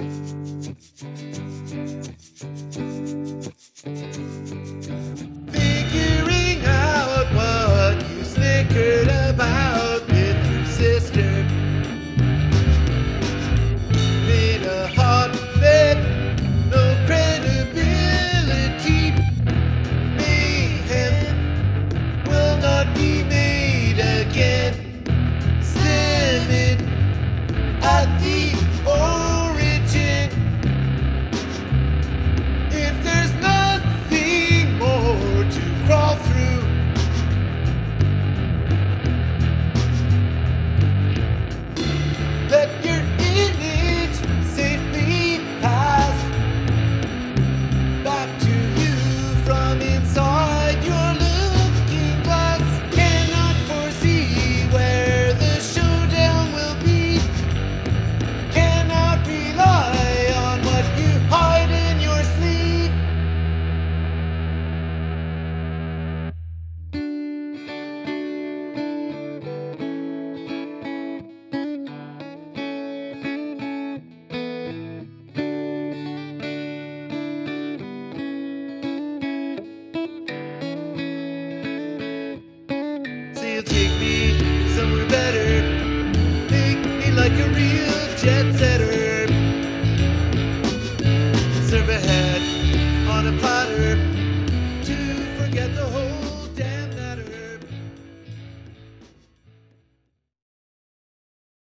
Figuring out what you snickered about with your sister. Made a hot bet, no credibility. Mayhem will not be made again. Stemming at the origin. If there's nothing more to crawl through, let your image safely pass back to you from inside your looking glass. Cannot foresee where the showdown will be. Cannot rely on what you hide in your sleeve. So you'll take me somewhere better, make me like a real jet setter. Serve a head on a platter.